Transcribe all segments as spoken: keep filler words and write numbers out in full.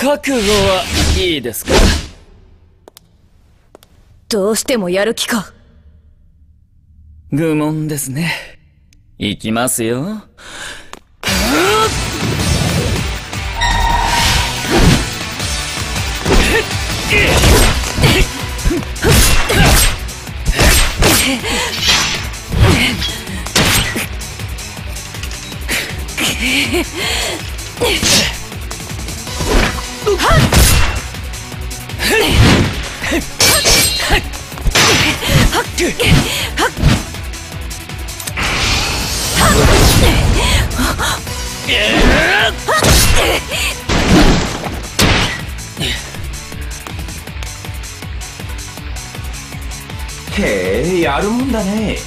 覚悟はいいですか？ どうしてもやる気か。 愚問ですね。いきますよ。 へえ、やるもんだね。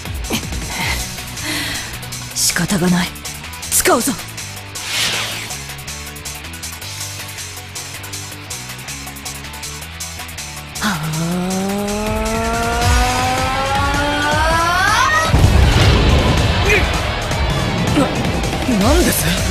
仕方がない。使うぞ。はあ。な、なんです？